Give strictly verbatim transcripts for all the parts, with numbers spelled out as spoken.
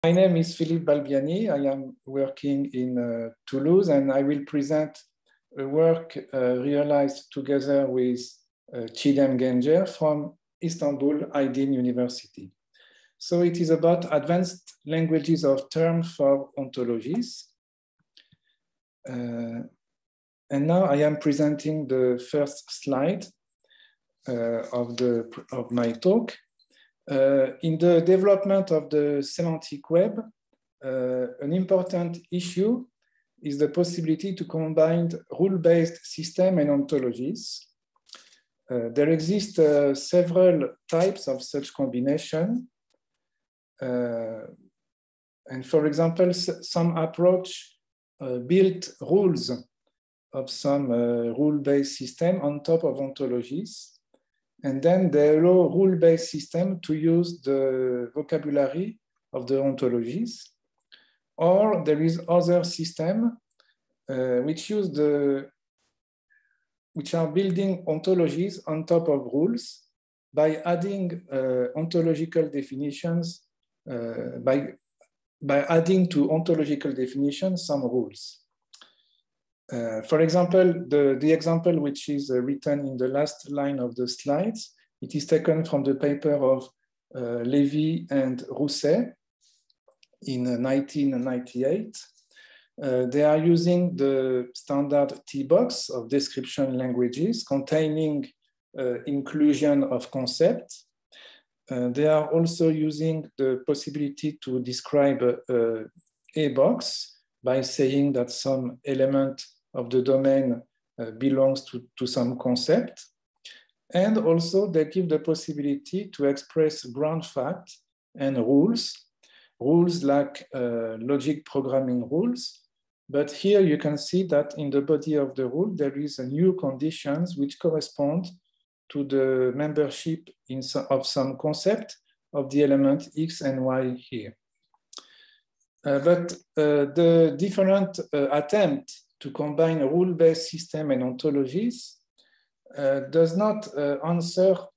My name is Philippe Balbiani. I am working in uh, Toulouse, and I will present a work uh, realized together with uh, Çiğdem Gencer from Istanbul Aydın University. So it is about advanced languages of terms for ontologies. Uh, and now I am presenting the first slide uh, of, the, of my talk. Uh, in the development of the semantic web, uh, an important issue is the possibility to combine rule-based systems and ontologies. Uh, there exist uh, several types of such combination. Uh, and for example, some approach uh, built rules of some uh, rule-based system on top of ontologies. And then they allow rule-based system to use the vocabulary of the ontologies. Or there is other system uh, which use the, which are building ontologies on top of rules by adding uh, ontological definitions, uh, by, by adding to ontological definitions some rules. Uh, for example, the, the example which is uh, written in the last line of the slides, it is taken from the paper of uh, Lévy and Rousset in uh, nineteen ninety-eight. Uh, they are using the standard T box of description languages containing uh, inclusion of concepts. Uh, they are also using the possibility to describe uh, a box by saying that some element of the domain uh, belongs to, to some concept. And also they give the possibility to express ground fact and rules, rules like uh, logic programming rules. But here you can see that in the body of the rule, there is a new conditions which correspond to the membership in some, of some concept of the element X and Y here. Uh, but uh, the different uh, attempt to combine a rule-based system and ontologies uh, does not uh, answer uh,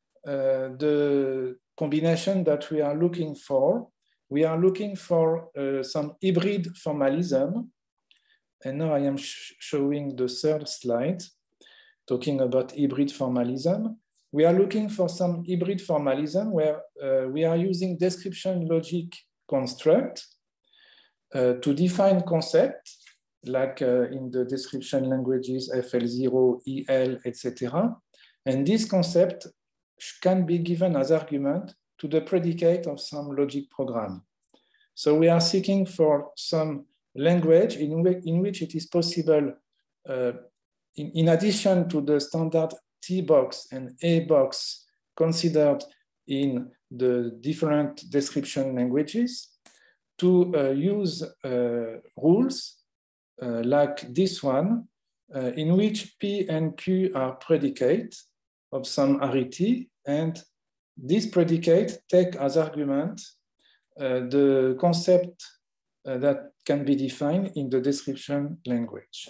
the combination that we are looking for. We are looking for uh, some hybrid formalism. And now I am sh showing the third slide, talking about hybrid formalism. We are looking for some hybrid formalism where uh, we are using description logic construct uh, to define concept, like uh, in the description languages F L zero, E L, et cetera. And this concept can be given as argument to the predicate of some logic program. So we are seeking for some language in, in which it is possible, uh, in, in addition to the standard T box and A box considered in the different description languages, to uh, use uh, rules Uh, like this one, uh, in which P and Q are predicate of some arity, and this predicate take as argument uh, the concept uh, that can be defined in the description language.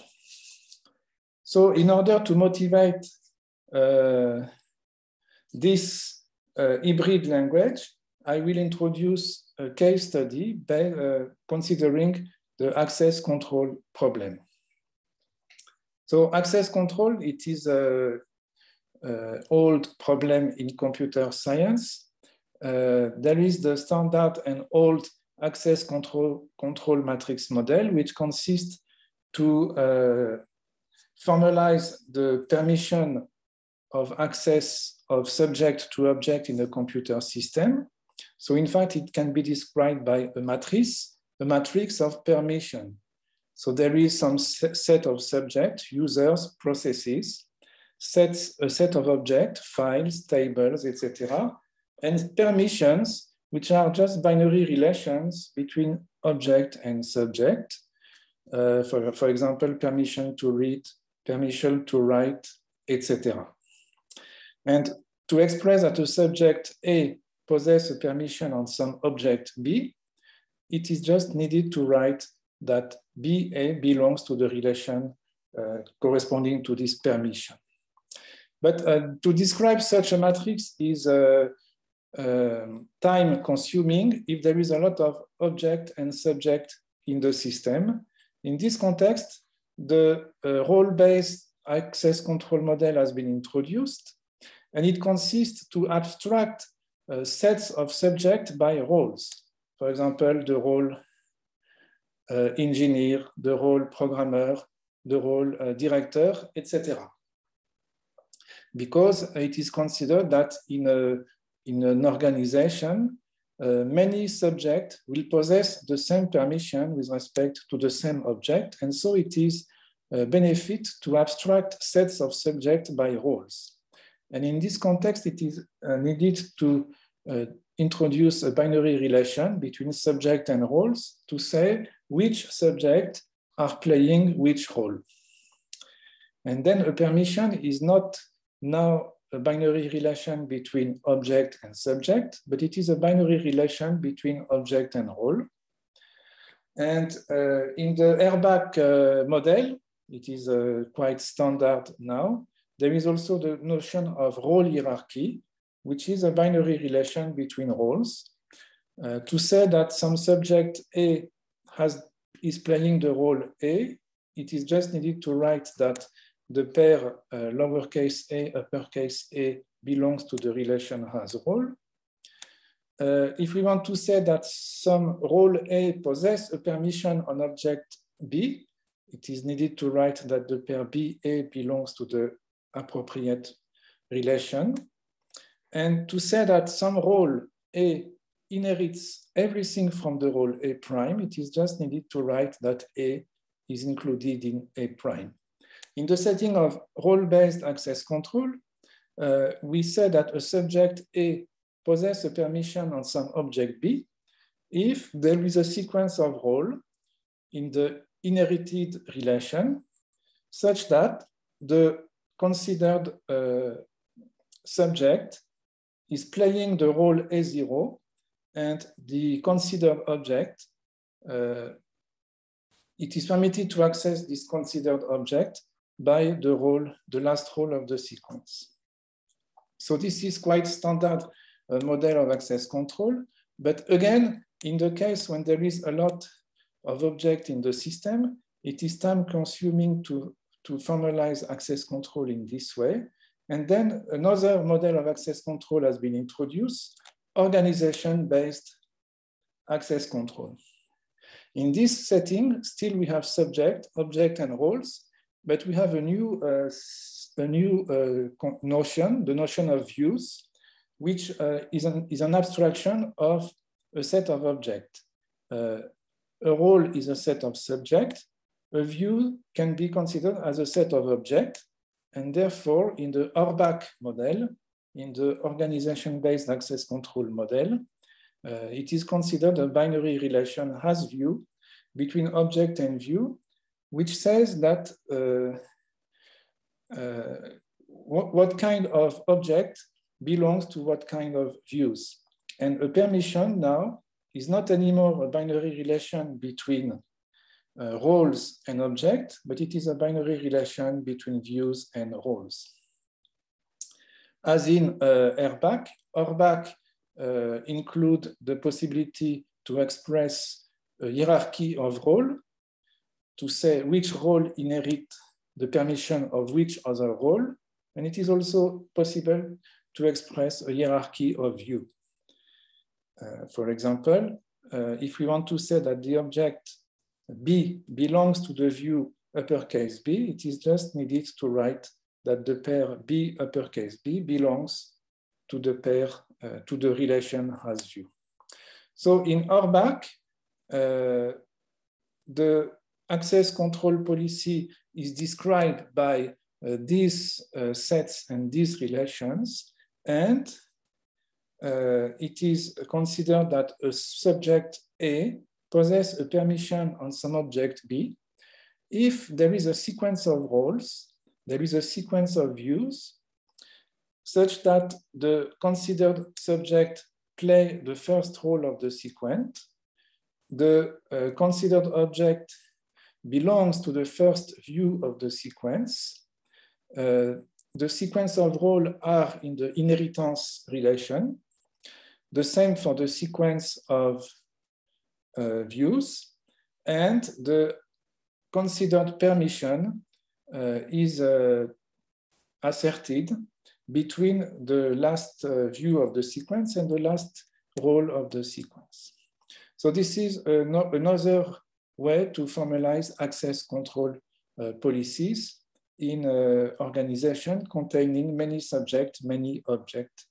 So in order to motivate uh, this uh, hybrid language, I will introduce a case study by uh, considering the access control problem. So access control, it is an old problem in computer science. Uh, there is the standard and old access control, control matrix model, which consists to uh, formalize the permission of access of subject to object in a computer system. So in fact, it can be described by a matrix, a matrix of permission. So there is some set of subject, users, processes, sets, a set of objects, files, tables, et cetera, and permissions, which are just binary relations between object and subject. Uh, for, for example, permission to read, permission to write, et cetera. And to express that a subject A possesses a permission on some object B, it is just needed to write that B A belongs to the relation uh, corresponding to this permission. But uh, to describe such a matrix is uh, um, time consuming if there is a lot of object and subject in the system. In this context, the uh, role-based access control model has been introduced, and it consists to abstract uh, sets of subjects by roles. For example, the role uh, engineer, the role programmer, the role uh, director, et cetera. Because it is considered that in, a, in an organization, uh, many subjects will possess the same permission with respect to the same object, and so it is a benefit to abstract sets of subjects by roles. And in this context, it is uh, needed to uh, introduce a binary relation between subject and roles to say which subject are playing which role. And then a permission is not now a binary relation between object and subject, but it is a binary relation between object and role. And uh, in the Airbag uh, model, it is uh, quite standard now. There is also the notion of role hierarchy, which is a binary relation between roles. Uh, to say that some subject A has, is playing the role A, it is just needed to write that the pair uh, lowercase a, uppercase a belongs to the relation has role. Uh, if we want to say that some role A possess a permission on object B, it is needed to write that the pair B A belongs to the appropriate relation. And to say that some role A inherits everything from the role A prime, it is just needed to write that A is included in A prime. In the setting of role-based access control, uh, we say that a subject A possesses a permission on some object B if there is a sequence of role in the inherited relation such that the considered uh, subject is playing the role A zero and the considered object, uh, it is permitted to access this considered object by the role, the last role of the sequence. So this is quite standard uh, model of access control. But again, in the case when there is a lot of objects in the system, it is time consuming to, to formalize access control in this way. And then another model of access control has been introduced, organization-based access control. In this setting, still we have subject, object, and roles, but we have a new, uh, a new uh, notion, the notion of views, which uh, is, an, is an abstraction of a set of objects. Uh, a role is a set of subjects. A view can be considered as a set of objects, and therefore, in the Airbag model, in the organization-based access control model, uh, it is considered a binary relation has view between object and view, which says that uh, uh, what, what kind of object belongs to what kind of views. And a permission now is not anymore a binary relation between uh, roles and object, but it is a binary relation between views and roles. As in uh, Airbag, Airbag uh, include the possibility to express a hierarchy of role, to say which role inherit the permission of which other role, and it is also possible to express a hierarchy of view. Uh, for example, uh, if we want to say that the object B belongs to the view uppercase B, it is just needed to write that the pair B uppercase B belongs to the pair, uh, to the relation has view. So in Airbag, uh, the access control policy is described by uh, these uh, sets and these relations, and uh, it is considered that a subject A possesses a permission on some object B if there is a sequence of roles, there is a sequence of views, such that the considered subject play the first role of the sequence, the uh, considered object belongs to the first view of the sequence, uh, the sequence of roles are in the inheritance relation, the same for the sequence of uh, views, and the considered permission uh, is uh, asserted between the last uh, view of the sequence and the last role of the sequence. So this is uh, no, another way to formalize access control uh, policies in an organization containing many subjects, many objects.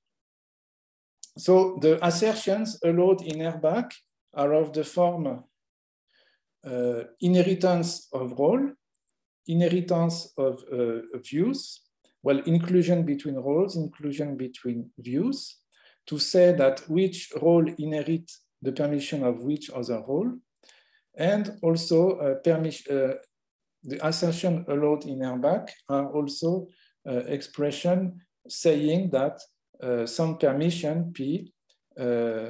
So the assertions allowed in R B A C are of the form uh, inheritance of role, inheritance of uh, views, well, inclusion between roles, inclusion between views, to say that which role inherit the permission of which other role, and also uh, permission, uh, the assertion allowed in R B A C are also uh, expression saying that uh, some permission P uh,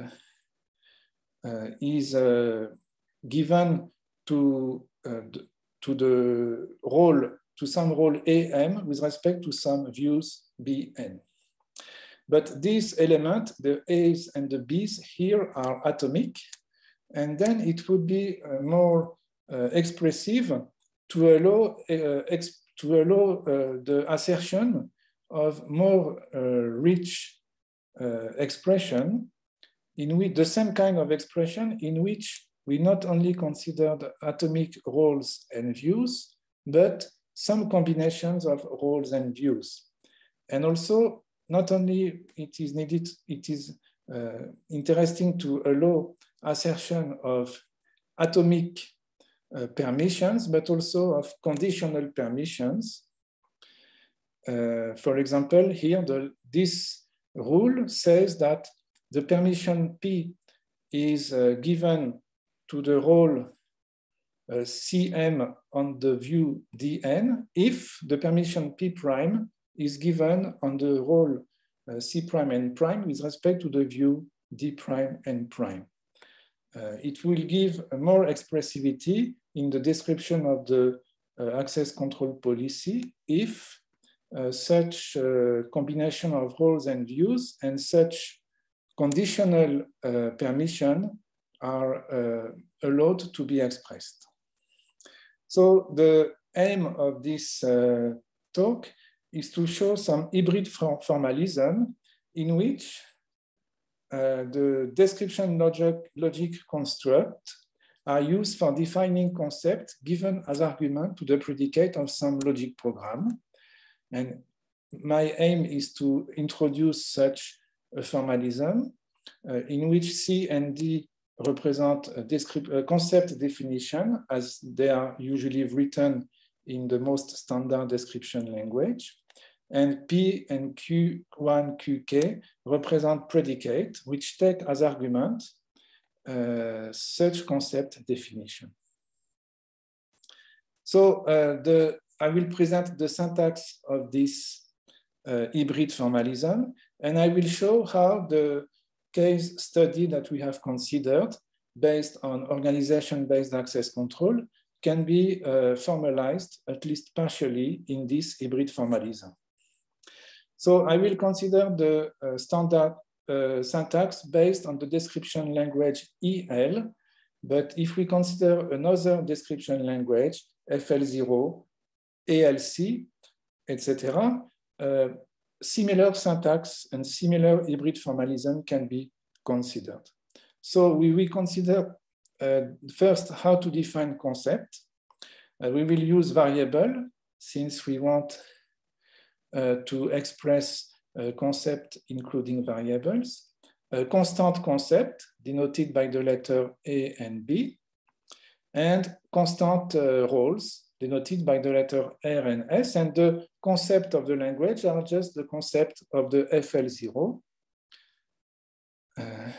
uh, is uh, given to, uh, the, to the role, to some role A M with respect to some views B N. But this element, the A's and the B's here are atomic, and then it would be uh, more uh, expressive to allow, uh, ex to allow uh, the assertion of more uh, rich uh, expression, in which the same kind of expression in which we not only consider the atomic roles and views, but some combinations of roles and views. And also, not only it is needed, it is uh, interesting to allow assertion of atomic uh, permissions, but also of conditional permissions. Uh, for example, here, the, this rule says that the permission P is uh, given to the role uh, C M on the view D N if the permission P prime is given on the role uh, C prime N prime with respect to the view D prime N prime. Uh, it will give more expressivity in the description of the uh, access control policy if uh, such uh, combination of roles and views and such conditional uh, permission are uh, allowed to be expressed. So the aim of this uh, talk is to show some hybrid formalism in which uh, the description logic, logic construct are used for defining concepts given as argument to the predicate of some logic program. And my aim is to introduce such a formalism uh, in which C and D represent a, a concept definition as they are usually written in the most standard description language. And P and Q one, Q K represent predicate, which take as argument uh, such concept definition. So uh, the, I will present the syntax of this uh, hybrid formalism, and I will show how the case study that we have considered based on organization-based access control can be uh, formalized, at least partially, in this hybrid formalism. So I will consider the uh, standard uh, syntax based on the description language E L, but if we consider another description language, F L zero, A L C, et cetera, uh, similar syntax and similar hybrid formalism can be considered. So we will consider uh, first how to define concept. Uh, we will use variable since we want uh, to express a concept including variables. A constant concept denoted by the letter A and B, and constant uh, roles denoted by the letter R and S, and the concept of the language are just the concept of the F L zero. Uh,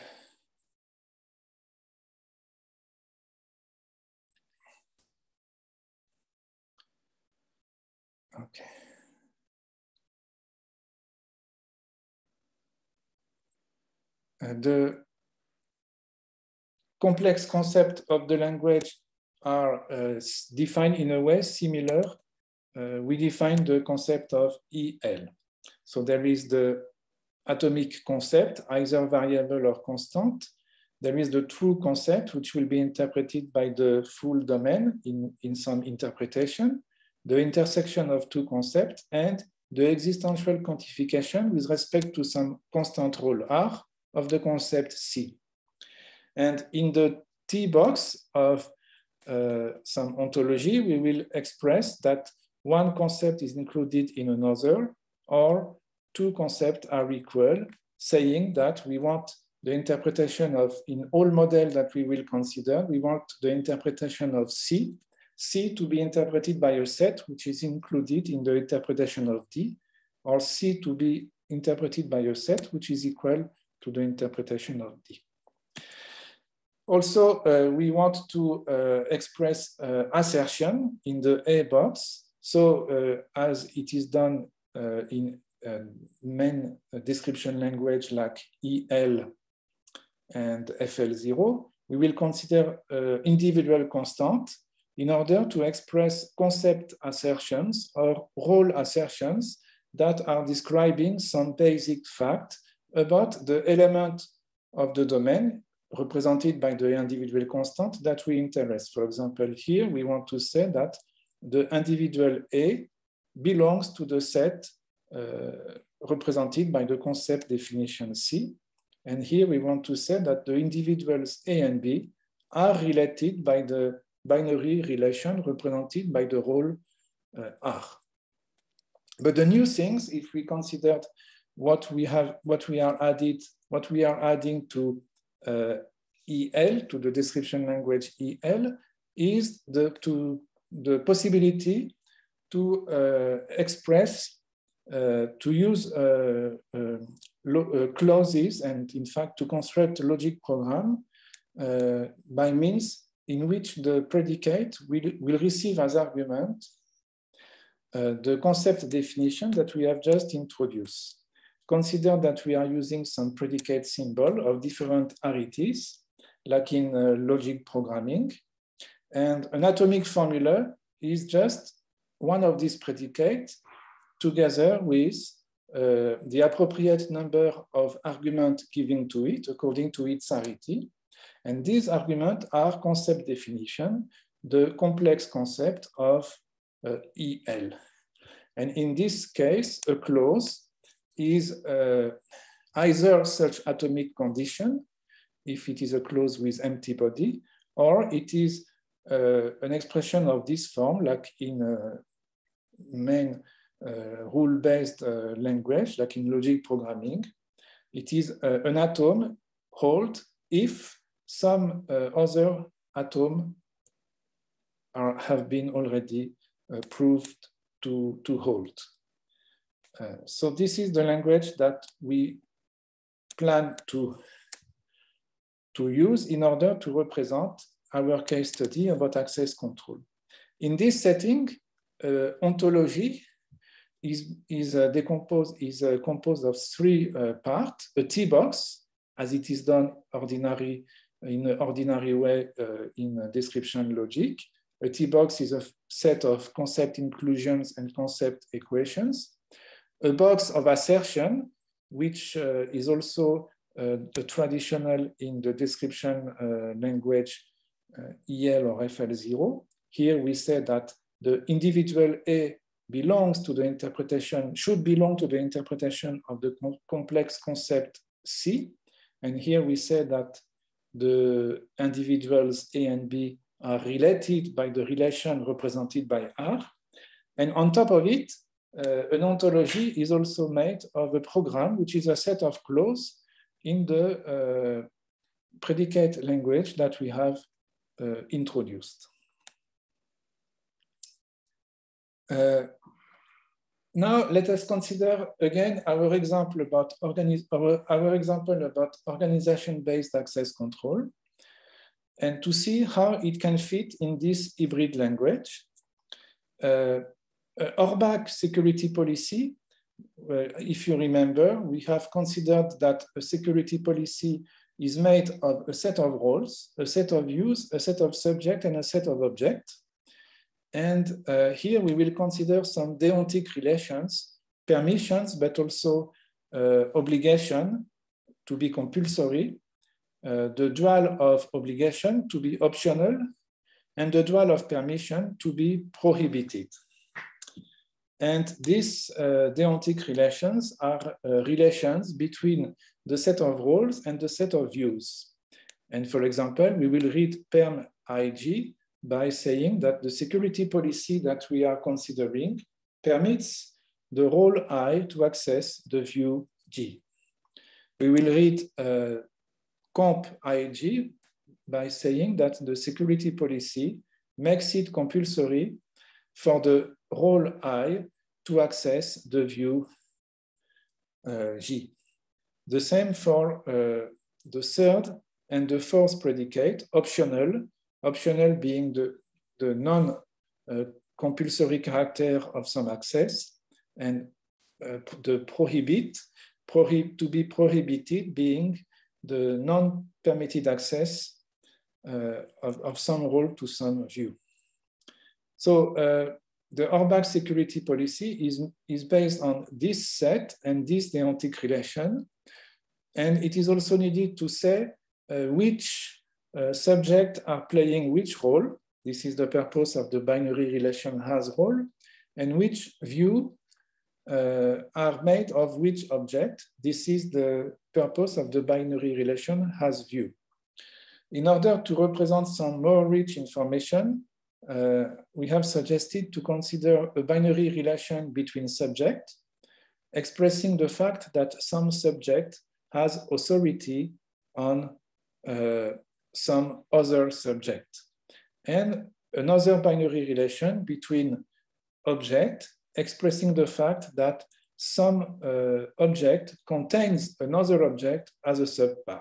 okay. Uh, the complex concept of the language are uh, defined in a way similar. Uh, we define the concept of E L. So there is the atomic concept, either variable or constant. There is the true concept, which will be interpreted by the full domain in, in some interpretation, the intersection of two concepts, and the existential quantification with respect to some constant role R of the concept C. And in the T box of uh, some ontology, we will express that one concept is included in another, or two concepts are equal, saying that we want the interpretation of, in all models that we will consider, we want the interpretation of C, C to be interpreted by a set which is included in the interpretation of D, or C to be interpreted by a set which is equal to the interpretation of D. Also, uh, we want to uh, express uh, assertion in the A box. So uh, as it is done uh, in uh, main description language like E L and F L zero, we will consider uh, individual constant in order to express concept assertions or role assertions that are describing some basic fact about the element of the domain represented by the individual constant that we interest. For example, here we want to say that the individual A belongs to the set uh, represented by the concept definition C. And here we want to say that the individuals A and B are related by the binary relation represented by the role uh, R. But the new things, if we consider what we have, what we are added, what we are adding to uh, E L, to the description language E L, is the to the possibility to uh, express, uh, to use uh, uh, uh, clauses, and in fact to construct a logic program uh, by means in which the predicate will, will receive as argument uh, the concept definition that we have just introduced. Consider that we are using some predicate symbol of different arities, like in uh, logic programming. And an atomic formula is just one of these predicates together with uh, the appropriate number of arguments given to it according to its arity. And these arguments are concept definition, the complex concept of uh, E L. And in this case, a clause is uh, either such atomic condition, if it is a clause with empty body, or it is uh, an expression of this form, like in a main uh, rule-based uh, language, like in logic programming. It is uh, an atom hold if some uh, other atom are, have been already uh, proved to, to hold. Uh, so this is the language that we plan to, to use in order to represent our case study about access control. In this setting, uh, ontology is, is, uh, decomposed, is uh, composed of three uh, parts: a T box, as it is done ordinary, in an ordinary way uh, in uh, description logic. A T box is a set of concept inclusions and concept equations. A box of assertion, which uh, is also uh, the traditional in the description uh, language uh, E L or F L zero. Here we say that the individual A belongs to the interpretation, should belong to the interpretation of the com complex concept C. And here we say that the individuals A and B are related by the relation represented by R. And on top of it, uh, an ontology is also made of a program, which is a set of clauses in the uh, predicate language that we have uh, introduced. Uh, now let us consider again our example about organiz our, our example about organization-based access control, and to see how it can fit in this hybrid language. Uh, uh, Orbach security policy, uh, if you remember, we have considered that a security policy is made of a set of roles, a set of views, a set of subject, and a set of objects. And uh, here we will consider some deontic relations, permissions, but also uh, obligation to be compulsory, uh, the dual of obligation to be optional, and the dual of permission to be prohibited. And these uh, deontic relations are uh, relations between the set of roles and the set of views. And for example, we will read perm I G by saying that the security policy that we are considering permits the role I to access the view G. We will read uh, comp I G by saying that the security policy makes it compulsory for the role I to access the view uh, G. The same for uh, the third and the fourth predicate, optional, optional being the, the non-compulsory uh, character of some access, and uh, the prohibit, prohib to be prohibited being the non-permitted access uh, of, of some role to some view. So uh, the Orbach security policy is, is based on this set and this deontic relation. And it is also needed to say uh, which uh, subjects are playing which role. This is the purpose of the binary relation has role, and which view uh, are made of which object. This is the purpose of the binary relation has view. In order to represent some more rich information, uh, we have suggested to consider a binary relation between subjects, expressing the fact that some subject has authority on uh, some other subject, and another binary relation between object, expressing the fact that some uh, object contains another object as a subpart,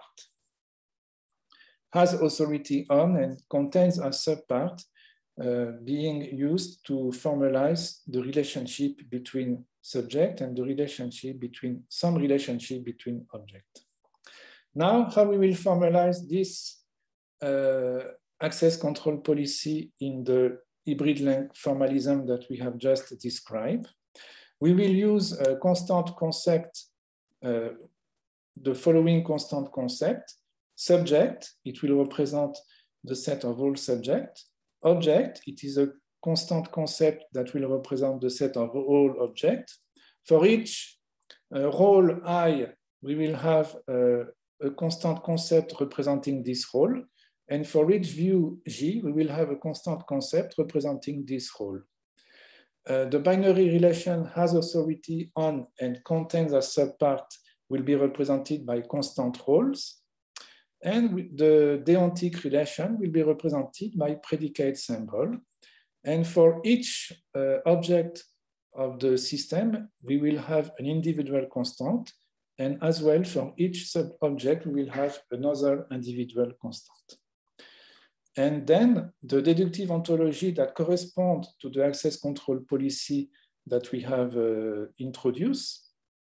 has authority on and contains a subpart uh, being used to formalize the relationship between subject and the relationship between some relationship between object. Now, how we will formalize this uh, access control policy in the hybrid length formalism that we have just described. We will use a constant concept, uh, the following constant concept: subject, it will represent the set of all subjects. Object, it is a constant concept that will represent the set of all objects. For each uh, role I, we will have uh, a constant concept representing this role. And for each view G, we will have a constant concept representing this role. Uh, the binary relation has authority on and contains a subpart will be represented by constant roles. And the deontic relation will be represented by predicate symbol. And for each uh, object of the system, we will have an individual constant. And as well, for each sub-object, we will have another individual constant. And then the deductive ontology that corresponds to the access control policy that we have uh, introduced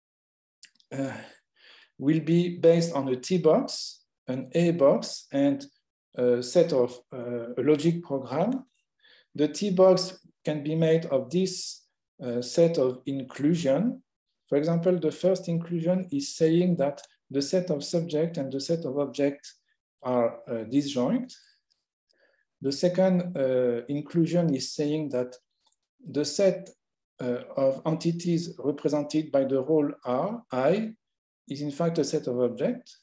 uh, will be based on a T box, an A box, and a set of uh, a logic program. The T box can be made of this uh, set of inclusion. For example, the first inclusion is saying that the set of subject and the set of object are uh, disjoint. The second uh, inclusion is saying that the set uh, of entities represented by the role R, I, is in fact a set of objects.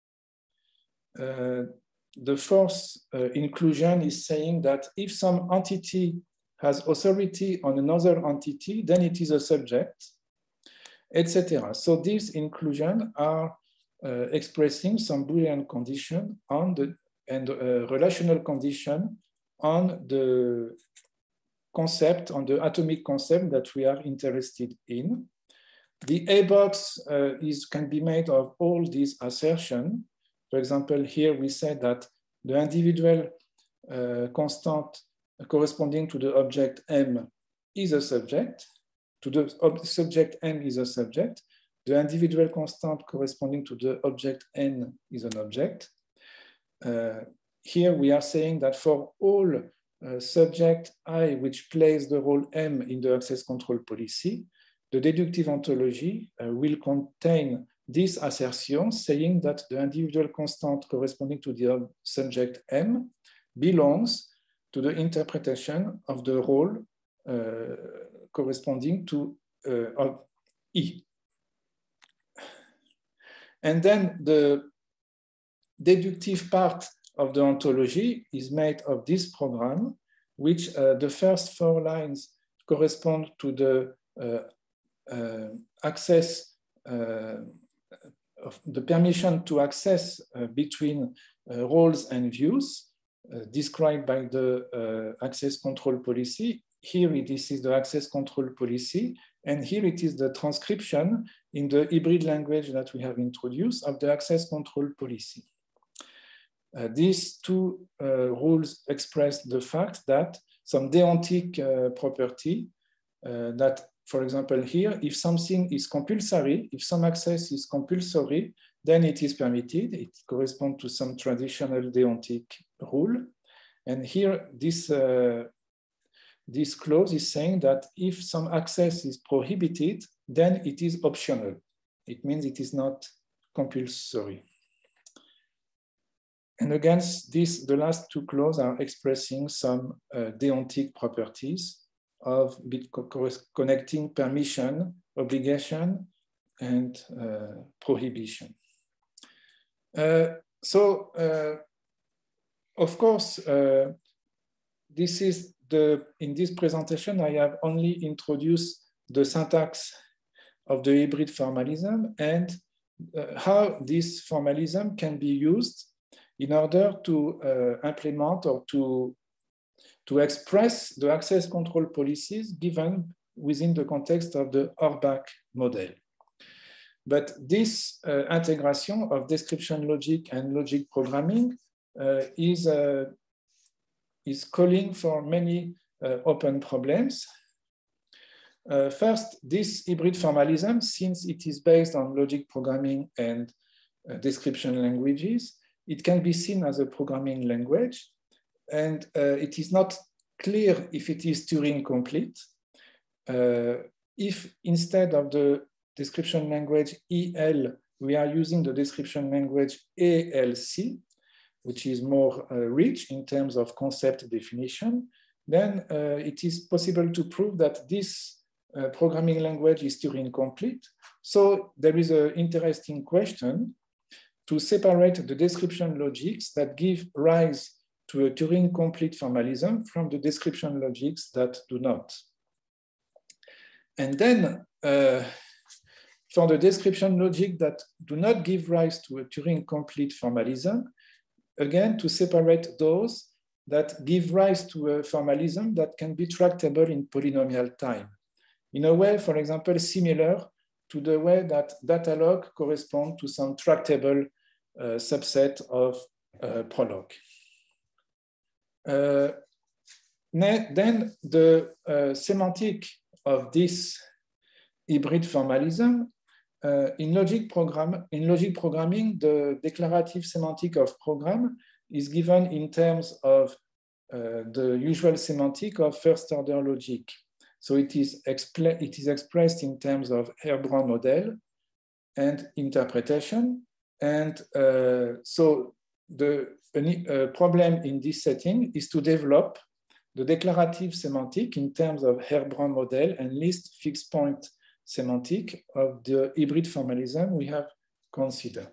Uh, the fourth uh, inclusion is saying that if some entity has authority on another entity, then it is a subject, et cetera. So these inclusions are uh, expressing some Boolean condition on the and a relational condition on the concept, on the atomic concept that we are interested in. The A box uh, is, can be made of all these assertions. For example, here we said that the individual uh, constant corresponding to the object M is a subject, to the subject M is a subject. The individual constant corresponding to the object N is an object. Uh, here we are saying that for all uh, subject I which plays the role M in the access control policy, the deductive ontology uh, will contain this assertion saying that the individual constant corresponding to the subject M belongs to the interpretation of the role uh, corresponding to uh, of E. And then the deductive part of the ontology is made of this program, which uh, the first four lines correspond to the uh, uh, access, uh, of the permission to access uh, between uh, roles and views uh, described by the uh, access control policy. Here this is the access control policy, and here it is the transcription in the hybrid language that we have introduced of the access control policy. Uh, these two uh, rules express the fact that some deontic uh, property uh, that, for example, here, if something is compulsory, if some access is compulsory, then it is permitted. It corresponds to some traditional deontic rule. And here, this, uh, this clause is saying that if some access is prohibited, then it is optional. It means it is not compulsory. And against this, the last two clauses are expressing some uh, deontic properties of bit connecting permission, obligation, and uh, prohibition. Uh, so, uh, of course, uh, this is the, in this presentation, I have only introduced the syntax of the hybrid formalism and uh, how this formalism can be used in order to uh, implement or to, to express the access control policies given within the context of the Orbach model. But this uh, integration of description logic and logic programming uh, is, uh, is calling for many uh, open problems. Uh, first, this hybrid formalism, since it is based on logic programming and uh, description languages, it can be seen as a programming language, and uh, it is not clear if it is Turing complete. Uh, if instead of the description language E L, we are using the description language A L C, which is more uh, rich in terms of concept definition, then uh, it is possible to prove that this uh, programming language is Turing complete. So there is an interesting question to separate the description logics that give rise to a Turing complete formalism from the description logics that do not. And then uh, for the description logic that do not give rise to a Turing complete formalism, again, to separate those that give rise to a formalism that can be tractable in polynomial time. In a way, for example, similar to the way that data log correspond to some tractable uh, subset of uh, Prolog. Uh, then the uh, semantic of this hybrid formalism, uh, in, logic program, in logic programming, the declarative semantic of program is given in terms of uh, the usual semantic of first order logic. So it is, it is expressed in terms of Herbrand model and interpretation. And uh, so the uh, problem in this setting is to develop the declarative semantic in terms of Herbrand model and least fixed point semantic of the hybrid formalism we have considered.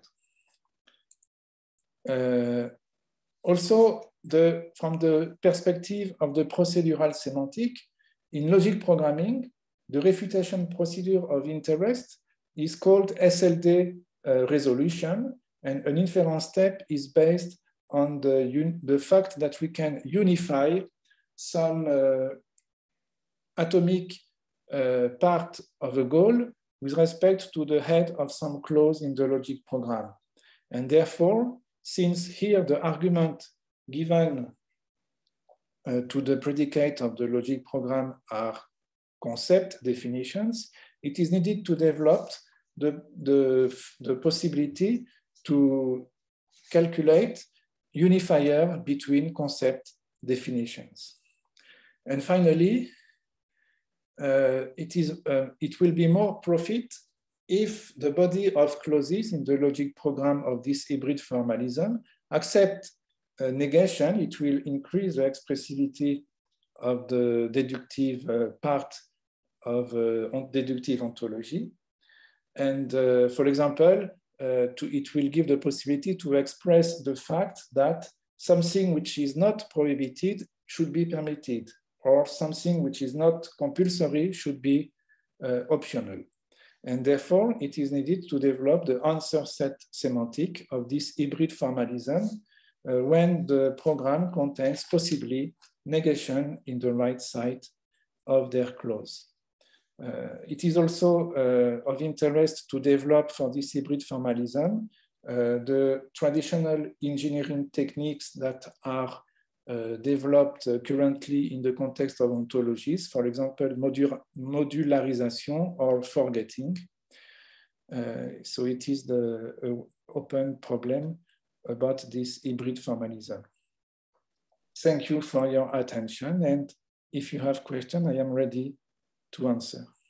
Uh, also, the, from the perspective of the procedural semantic, in logic programming, the refutation procedure of interest is called S L D uh, resolution, and an inference step is based on the, the fact that we can unify some uh, atomic uh, part of a goal with respect to the head of some clause in the logic program. And therefore, since here the argument given uh, to the predicate of the logic program are concept definitions, it is needed to develop the, the, the possibility to calculate unifier between concept definitions. And finally, uh, it, is, uh, it will be more profit if the body of clauses in the logic program of this hybrid formalism accept uh, negation. It will increase the expressivity of the deductive uh, part of uh, deductive ontology. And uh, for example, uh, to, it will give the possibility to express the fact that something which is not prohibited should be permitted, or something which is not compulsory should be uh, optional. And therefore, it is needed to develop the answer set semantic of this hybrid formalism uh, when the program contains possibly negation in the right side of their clause. Uh, it is also uh, of interest to develop for this hybrid formalism uh, the traditional engineering techniques that are uh, developed uh, currently in the context of ontologies, for example, modu modularization or forgetting. Uh, so it is the uh, open problem about this hybrid formalism. Thank you for your attention. And if you have questions, I am ready to answer.